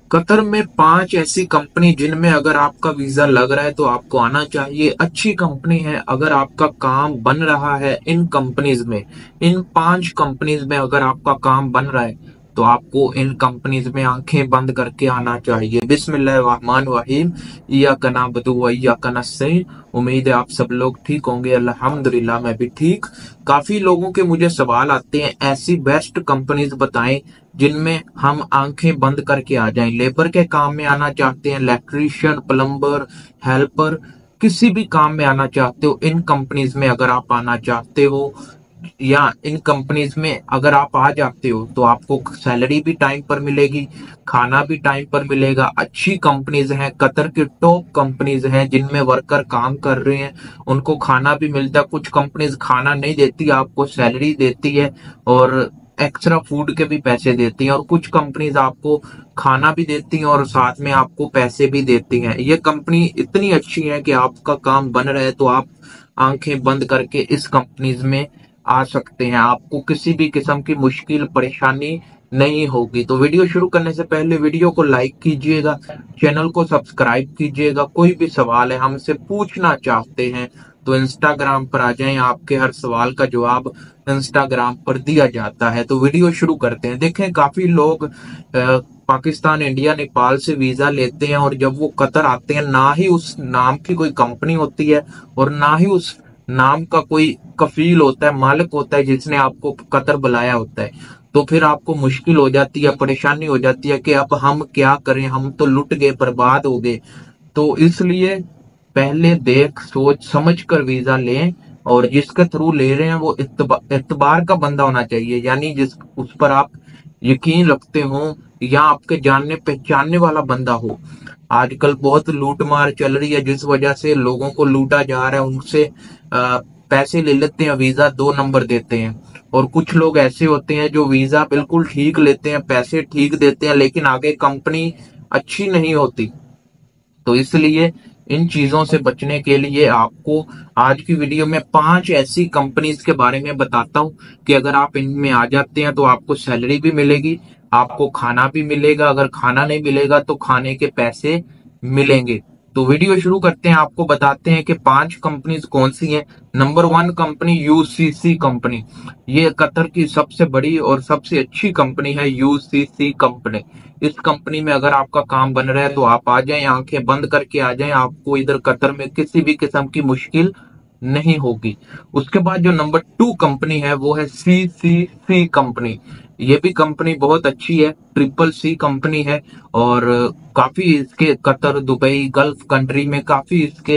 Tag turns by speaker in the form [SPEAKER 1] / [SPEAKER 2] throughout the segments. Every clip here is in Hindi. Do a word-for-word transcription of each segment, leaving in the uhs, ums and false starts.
[SPEAKER 1] कतर में पांच ऐसी कंपनी जिनमें अगर आपका वीजा लग रहा है तो आपको आना चाहिए। अच्छी कंपनी है, अगर आपका काम बन रहा है इन कंपनीज में, इन पांच कंपनीज में अगर आपका काम बन रहा है तो आपको इन कंपनीज में आंखें बंद करके आना चाहिए। बिस्मिल्लाहिर्रहमानिर्रहीम। इय्याका नअबुदु व इय्याका नस्तईन। उम्मीद है आप सब लोग ठीक होंगे। अल्हम्दुलिल्लाह मैं भी ठीक। काफी लोगों के मुझे सवाल आते हैं, ऐसी बेस्ट कंपनीज बताएं जिनमें हम आंखें बंद करके आ जाएं। लेबर के काम में आना चाहते हैं, इलेक्ट्रीशियन, प्लम्बर, हेल्पर, किसी भी काम में आना चाहते हो, इन कंपनीज में अगर आप आना चाहते हो या इन कंपनीज में अगर आप आ जाते हो तो आपको सैलरी भी टाइम पर मिलेगी, खाना भी टाइम पर मिलेगा। अच्छी कंपनीज हैं, कतर की टॉप कंपनीज हैं जिनमें वर्कर काम कर रहे हैं, उनको खाना भी मिलता है। कुछ कंपनीज खाना नहीं देती, आपको सैलरी देती है और एक्स्ट्रा फूड के भी पैसे देती हैं, और कुछ कंपनीज आपको खाना भी देती हैं और साथ में आपको पैसे भी देती हैं। ये कंपनी इतनी अच्छी है कि आपका काम बन रहा है तो आप आंखें बंद करके इस कंपनीज में आ सकते हैं। आपको किसी भी किस्म की मुश्किल परेशानी नहीं होगी। तो वीडियो शुरू करने से पहले वीडियो को लाइक कीजिएगा, चैनल को सब्सक्राइब कीजिएगा। कोई भी सवाल है हमसे पूछना चाहते हैं तो इंस्टाग्राम पर आ जाएं, आपके हर सवाल का जवाब इंस्टाग्राम पर दिया जाता है। तो वीडियो शुरू करते हैं। देखें, काफी लोग अ, पाकिस्तान, इंडिया, नेपाल से वीजा लेते हैं और जब वो कतर आते हैं ना ही उस नाम की कोई कंपनी होती है और ना ही उस नाम का कोई कफील होता है, मालिक होता है जिसने आपको कतर बुलाया होता है। तो फिर आपको मुश्किल हो जाती है, परेशानी हो जाती है कि अब हम क्या करें, हम तो लुट गए, बर्बाद हो गए। तो इसलिए पहले देख सोच समझ कर वीजा लें, और जिसके थ्रू ले रहे हैं वो इत्तबा, इत्तबार का बंदा होना चाहिए, यानी जिस उस पर आप यकीन रखते हो या आपके जानने पहचानने वाला बंदा हो। आजकल बहुत लूट मार चल रही है जिस वजह से लोगों को लूटा जा रहा है, उनसे आ, पैसे ले लेते हैं, वीजा दो नंबर देते हैं। और कुछ लोग ऐसे होते हैं जो वीजा बिल्कुल ठीक लेते हैं, पैसे ठीक देते हैं, लेकिन आगे कंपनी अच्छी नहीं होती। तो इसलिए इन चीजों से बचने के लिए आपको आज की वीडियो में पांच ऐसी कंपनीज के बारे में बताता हूं कि अगर आप इनमें आ जाते हैं तो आपको सैलरी भी मिलेगी, आपको खाना भी मिलेगा, अगर खाना नहीं मिलेगा तो खाने के पैसे मिलेंगे। तो वीडियो शुरू करते हैं, आपको बताते हैं कि पांच कंपनीज कौन सी हैं। Number one company UCC company. ये कतर की सबसे बड़ी और सबसे अच्छी कंपनी है यूसीसी कंपनी। इस कंपनी में अगर आपका काम बन रहा है तो आप आ जाएं, आंखें बंद करके आ जाएं, आपको इधर कतर में किसी भी किस्म की मुश्किल नहीं होगी। उसके बाद जो नंबर टू कंपनी है वो है सी सी सी कंपनी। ये भी कंपनी बहुत अच्छी है, ट्रिपल सी कंपनी है, और काफी इसके कतर, दुबई, गल्फ कंट्री में काफी इसके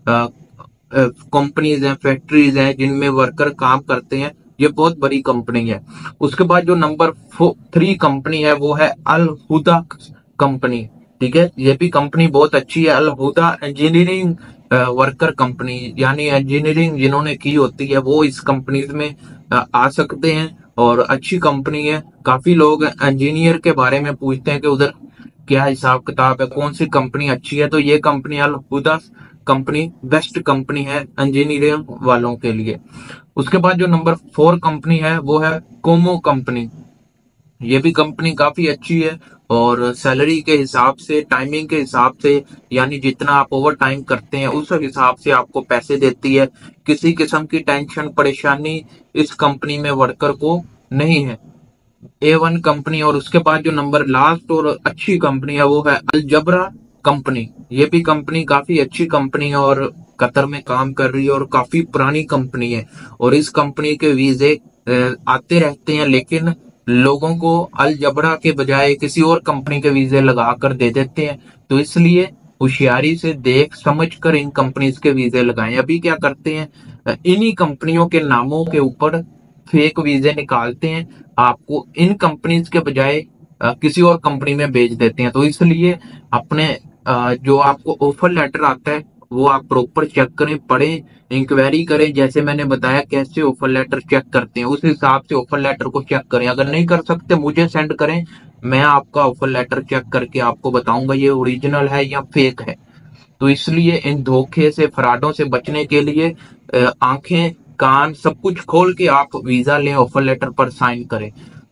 [SPEAKER 1] कंपनीज हैं, फैक्ट्रीज हैं जिनमें वर्कर काम करते हैं। ये बहुत बड़ी कंपनी है। उसके बाद जो नंबर थ्री कंपनी है वो है अल हुदा कंपनी। ठीक है, ये भी कंपनी बहुत अच्छी है। Al Huda engineering worker company, यानी इंजीनियरिंग जिन्होंने की होती है वो इस कंपनी में आ, आ सकते हैं, और अच्छी कंपनी है। काफी लोग इंजीनियर के बारे में पूछते हैं कि उधर क्या हिसाब किताब है, कौन सी कंपनी अच्छी है। तो ये company Al Huda company best company है इंजीनियरिंग वालों के लिए। उसके बाद जो नंबर फोर कंपनी है वो है कोमो कंपनी। ये भी कंपनी काफी अच्छी है, और सैलरी के हिसाब से, टाइमिंग के हिसाब से, यानी जितना आप ओवर टाइम करते हैं उस हिसाब से आपको पैसे देती है। किसी किस्म की टेंशन परेशानी इस कंपनी में वर्कर को नहीं है। A one company. और उसके बाद जो नंबर लास्ट और अच्छी कंपनी है वो है अलजबरा कंपनी। ये भी कंपनी काफी अच्छी कंपनी है और कतर में काम कर रही है और काफी पुरानी कंपनी है, और इस कंपनी के वीजे आते रहते हैं, लेकिन लोगों को अलजबरा के बजाय किसी और कंपनी के वीजे लगा कर दे देते हैं। तो इसलिए होशियारी से देख समझ कर इन कंपनीज के वीजे लगाएं। अभी क्या करते हैं, इन्हीं कंपनियों के नामों के ऊपर फेक वीजे निकालते हैं, आपको इन कंपनीज के बजाय किसी और कंपनी में भेज देते हैं। तो इसलिए अपने जो आपको ऑफर लेटर आता है वो आप प्रॉपर चेक करें, पढ़ें, इंक्वायरी करें। जैसे मैंने बताया कैसे ऑफर लेटर चेक करते हैं, उस हिसाब से ऑफर लेटर को चेक करें। अगर नहीं कर सकते मुझे सेंड करें, मैं आपका ऑफर लेटर चेक करके आपको बताऊंगा ये ओरिजिनल है या फेक है। तो इसलिए इन धोखे से, फ्रॉडों से बचने के लिए आंखें, कान सब कुछ खोल के आप वीजा लें, ऑफर लेटर पर साइन करें।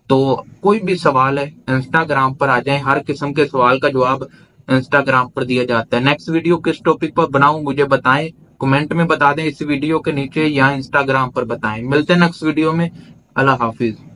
[SPEAKER 1] तो कोई भी सवाल है इंस्टाग्राम पर आ जाए, हर किस्म के सवाल का जवाब इंस्टाग्राम पर दिया जाता है। नेक्स्ट वीडियो किस टॉपिक पर बनाऊं मुझे बताएं, कमेंट में बता दें इस वीडियो के नीचे या इंस्टाग्राम पर बताएं। मिलते हैं नेक्स्ट वीडियो में। अल्लाह हाफिज।